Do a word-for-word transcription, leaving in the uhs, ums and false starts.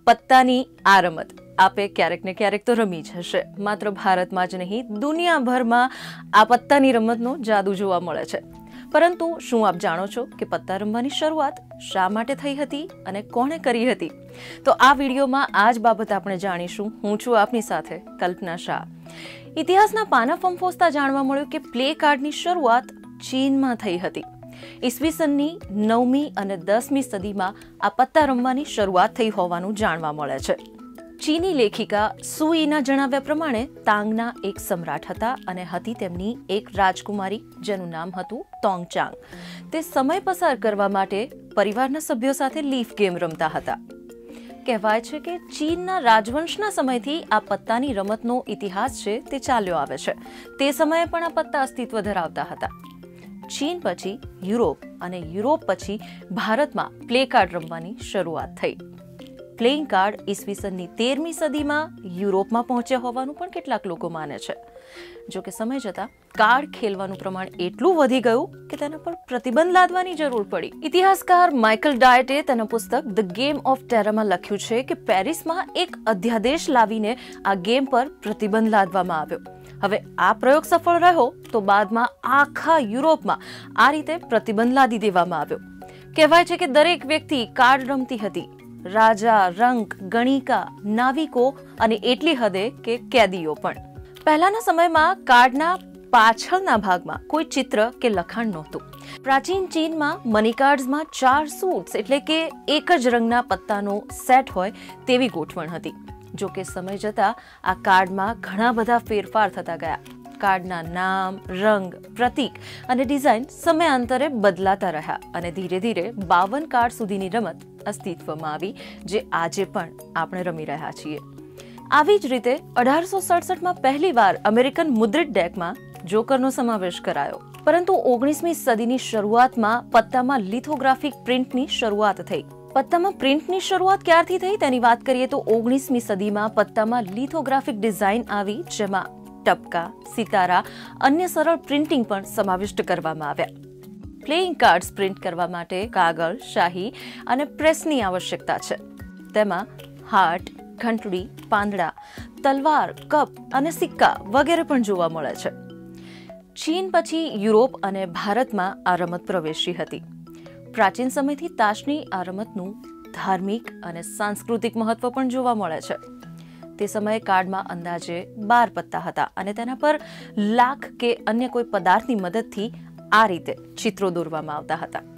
પત્તાની આ રમત આપે ક્યારેક ને ક્યારેક તો રમી જ હશે. માત્ર ભારતમાં જ નહીં, દુનિયાભરમાં આ પત્તાની રમતનો જાદુ જોવા મળે છે. પરંતુ શું આપ જાણો છો કે પત્તા રમવાની શરૂઆત શા માટે થઈ હતી અને કોણે કરી હતી? તો આ વિડીયોમાં આ જ બાબત આપણે જાણીશું. હું છું આપની સાથે કલ્પના શાહ. ઇતિહાસના પાના ફંફોસતા જાણવા મળ્યું કે પ્લે કાર્ડની શરૂઆત ચીનમાં થઈ હતી. ઈસવીસનની નવમી અને દસમી સદીમાં આ પત્તા રમવાની શરૂઆત થઈ હોવાનું જાણવા મળે છે. ચીની લેખિકા સુઈના જણાવ્યા પ્રમાણે તાંગના એક સમ્રાટ હતા અને હતી તેમની એક રાજકુમારી જેનું નામ હતું તોંગચાંગ. તે સમય પસાર કરવા માટે પરિવારના સભ્યો સાથે લીફ ગેમ રમતા હતા. કહેવાય છે કે ચીનના રાજવંશના સમયથી આ પત્તાની રમતનો ઇતિહાસ છે તે ચાલ્યો આવે છે. તે સમયે પણ આ પત્તા અસ્તિત્વ ધરાવતા હતા. ચીન પછી યુરોપ અને યુરોપ પછી ભારતમાં પ્લે કાર્ડ રમવાની શરૂઆત થઈ. પ્લેઇંગ કાર્ડ ઈસવીસનની તેરમી સદીમાં યુરોપમાં પહોંચ્યા હોવાનું પણ કેટલાક લોકો માને છે. જો કે સમય જતાં કાર્ડ ખેલવાનું પ્રમાણ એટલું વધી ગયું કે તેના પર પ્રતિબંધ લાદવાની જરૂર પડી. ઇતિહાસકાર માઇકલ ડાયટે તેના પુસ્તક ધ ગેમ ઓફ ટેરરમાં લખ્યું છે કે પેરિસમાં એક અધ્યાદેશ લાવીને આ ગેમ પર પ્રતિબંધ લાદવામાં આવ્યો. હવે આ પ્રયોગ સફળ રહ્યો તો બાદમાં આખા યુરોપમાં આ રીતે પ્રતિબંધ લાદી દેવામાં આવ્યો. કહેવાય છે કે દરેક વ્યક્તિ કાર્ડ રમતી હતી. રાજા, રંક, ગણિકા, નાવિકો અને એટલી હદે કે કેદીઓ પણ. પહેલાના સમયમાં કાર્ડના પાછળના ભાગમાં કોઈ ચિત્ર કે લખાણ નહોતું. પ્રાચીન ચીનમાં મની કાર્ડ્સમાં ચાર સૂટ્સ એટલે કે એક જ રંગના પત્તાનો સેટ હોય તેવી ગોઠવણ હતી. જો કે સમય જતાં આ કાર્ડમાં ઘણા બધા ફેરફાર થતા ગયા. કાર્ડના નામ, રંગ, પ્રતીક અને ડિઝાઇન સમયાંતરે બદલાતા રહ્યા અને ધીરે ધીરે બાવન કાર્ડ સુધીની રમત અસ્તિત્વમાં આવી, જે આજે પણ આપણે રમી રહ્યા છીએ. આવી જ રીતે અઢારસો સડસઠમાં પહેલી વાર અમેરિકન મુદ્રિત ડેકમાં જોકરનો સમાવેશ કરાયો. પરંતુ ઓગણીસમી સદીની શરૂઆતમાં પત્તામાં લિથોગ્રાફિક પ્રિન્ટની શરૂઆત થઈ. પત્તામાં પ્રિન્ટની શરૂઆત ક્યારથી થઈ તેની વાત કરીએ તો ઓગણીસમી સદીમાં પત્તામાં લિથોગ્રાફિક ડિઝાઇન આવી, જેમાં ટપકા, સિતારા, અન્ય સરળ પ્રિન્ટિંગ પણ સમાવિષ્ટ કરવામાં આવ્યા. પ્લેઇંગ કાર્ડ્સ પ્રિન્ટ કરવા માટે કાગળ, શાહી અને પ્રેસની આવશ્યકતા છે. તેમાં હાર્ટ, ઘંટડી, પાંદડા, તલવાર, કપ અને સિક્કા વગેરે પણ જોવા મળે છે. ચીન પછી યુરોપ અને ભારતમાં આ રમત પ્રવેશી હતી. પ્રાચીન સમયથી તાશની આ રમતનું ધાર્મિક અને સાંસ્કૃતિક મહત્વ પણ જોવા મળે છે. તે સમયે કાર્ડમાં અંદાજે બાર પત્તા હતા અને તેના પર લાખ કે અન્ય કોઈ પદાર્થની મદદથી આ રીતે ચિત્રો દોરવામાં આવતા હતા.